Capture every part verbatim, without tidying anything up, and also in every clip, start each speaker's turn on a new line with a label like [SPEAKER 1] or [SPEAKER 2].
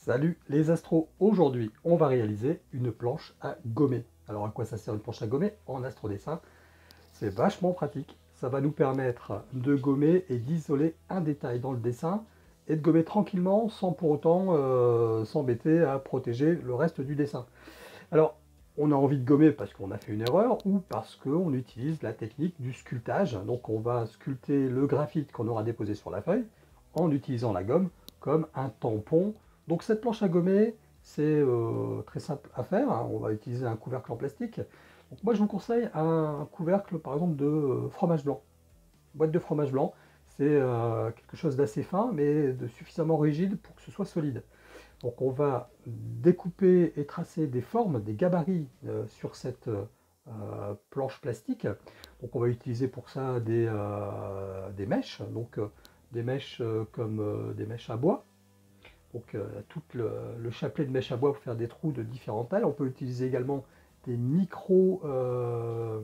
[SPEAKER 1] Salut les astros, aujourd'hui on va réaliser une planche à gommer. Alors à quoi ça sert une planche à gommer? En astrodessin, c'est vachement pratique. Ça va nous permettre de gommer et d'isoler un détail dans le dessin et de gommer tranquillement sans pour autant euh, s'embêter à protéger le reste du dessin. Alors on a envie de gommer parce qu'on a fait une erreur ou parce qu'on utilise la technique du sculptage. Donc on va sculpter le graphite qu'on aura déposé sur la feuille en utilisant la gomme comme un tampon. Donc cette planche à gommer, c'est euh, très simple à faire, hein. On va utiliser un couvercle en plastique. Donc moi je vous conseille un couvercle par exemple de euh, fromage blanc. Boîte de fromage blanc, c'est euh, quelque chose d'assez fin mais de suffisamment rigide pour que ce soit solide. Donc on va découper et tracer des formes, des gabarits euh, sur cette euh, planche plastique. Donc on va utiliser pour ça des, euh, des mèches, donc euh, des mèches euh, comme euh, des mèches à bois. Donc euh, tout le, le chapelet de mèches à bois pour faire des trous de différentes tailles. On peut utiliser également des micro euh,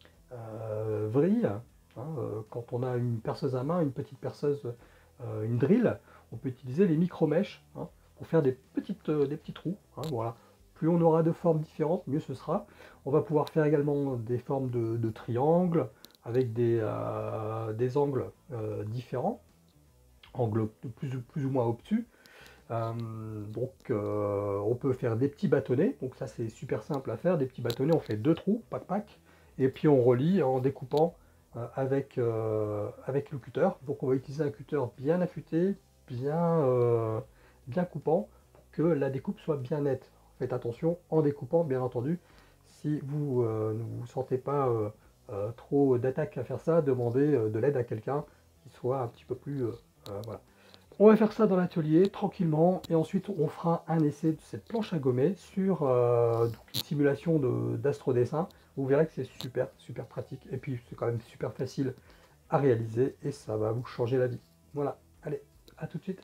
[SPEAKER 1] euh, vrilles. Hein, euh, quand on a une perceuse à main, une petite perceuse, euh, une drill, on peut utiliser les micro-mèches, hein, pour faire des, petites, euh, des petits trous. Hein, voilà. Plus on aura de formes différentes, mieux ce sera. On va pouvoir faire également des formes de, de triangles avec des, euh, des angles euh, différents, angles de plus, plus ou moins obtus. Euh, donc euh, on peut faire des petits bâtonnets, donc ça c'est super simple à faire, des petits bâtonnets, on fait deux trous, pac pac, et puis on relie en découpant euh, avec, euh, avec le cutter. Donc on va utiliser un cutter bien affûté, bien, euh, bien coupant, pour que la découpe soit bien nette. Faites attention en découpant, bien entendu, si vous euh, ne vous sentez pas euh, euh, trop d'attaque à faire ça, demandez euh, de l'aide à quelqu'un qui soit un petit peu plus... euh, euh, voilà. On va faire ça dans l'atelier tranquillement et ensuite on fera un essai de cette planche à gommer sur euh, donc une simulation d'astrodessin. Vous verrez que c'est super super pratique et puis c'est quand même super facile à réaliser et ça va vous changer la vie. Voilà, allez, à tout de suite.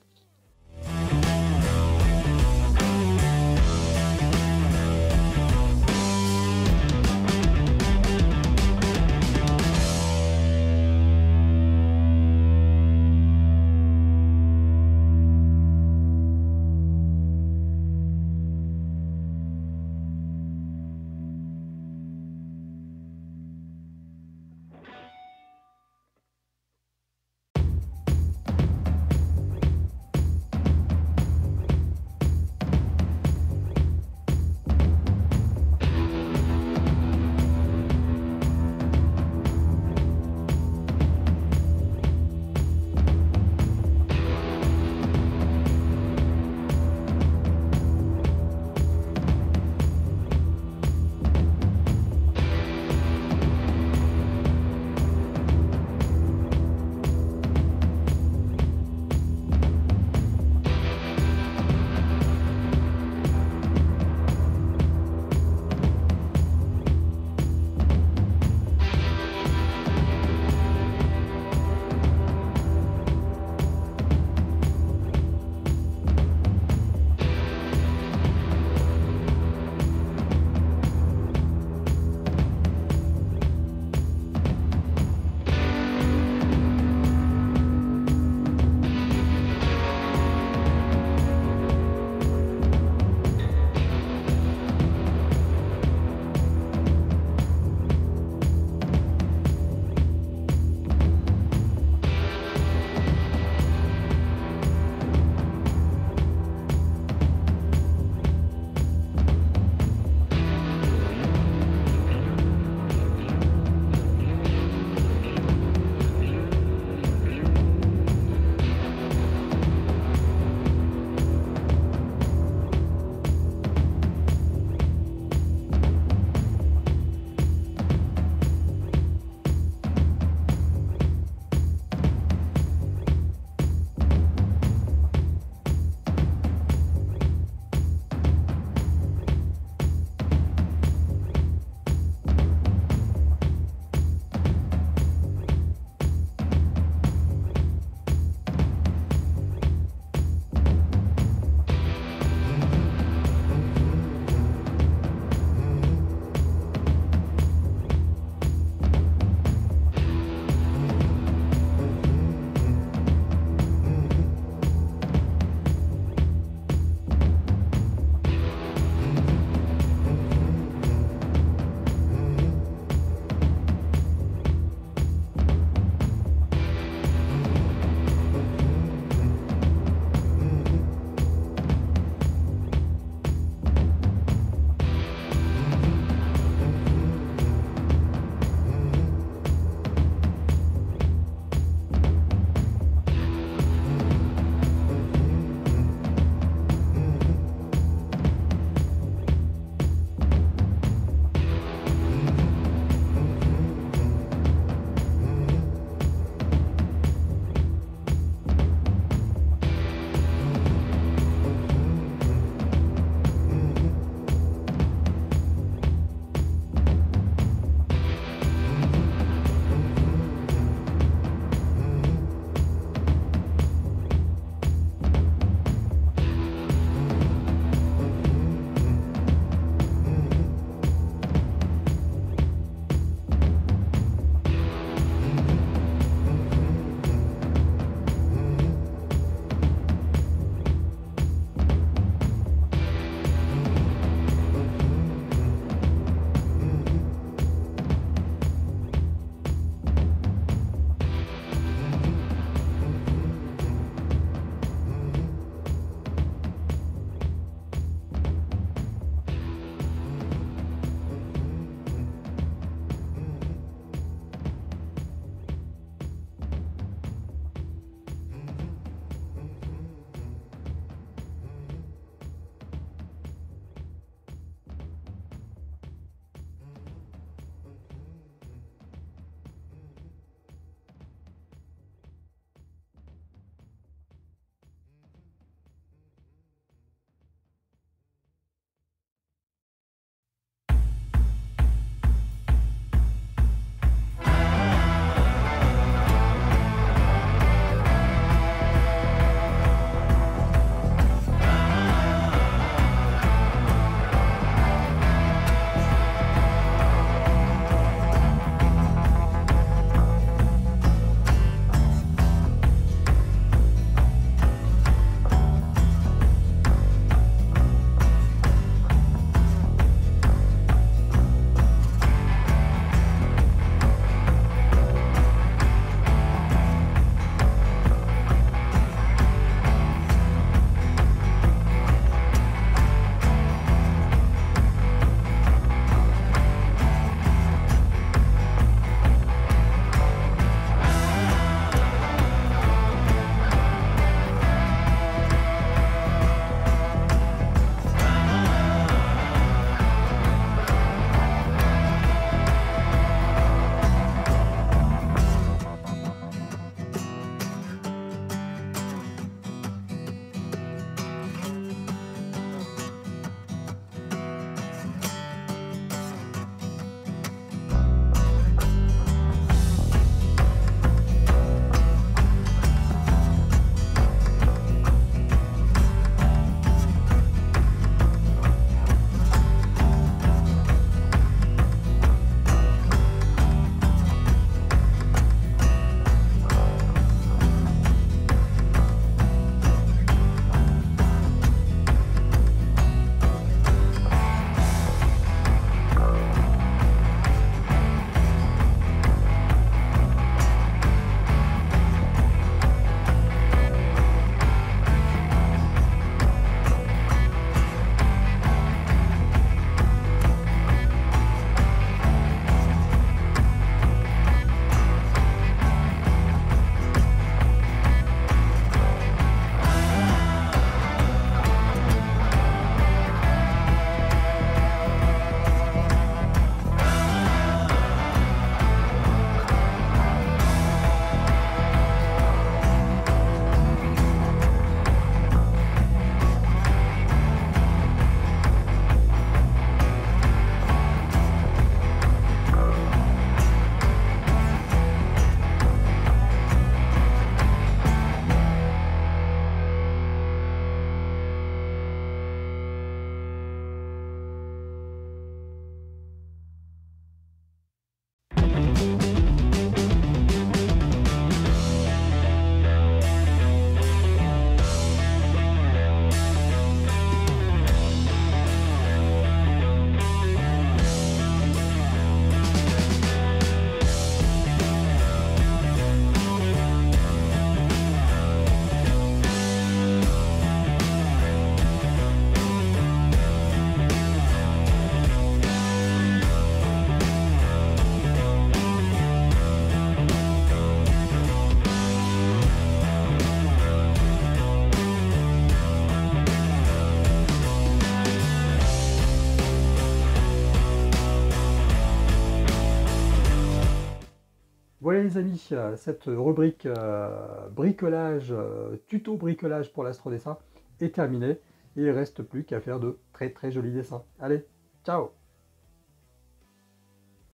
[SPEAKER 1] Voilà les amis, euh, cette rubrique euh, bricolage, euh, tuto bricolage pour l'astrodessin est terminée. Et il ne reste plus qu'à faire de très très jolis dessins. Allez, ciao!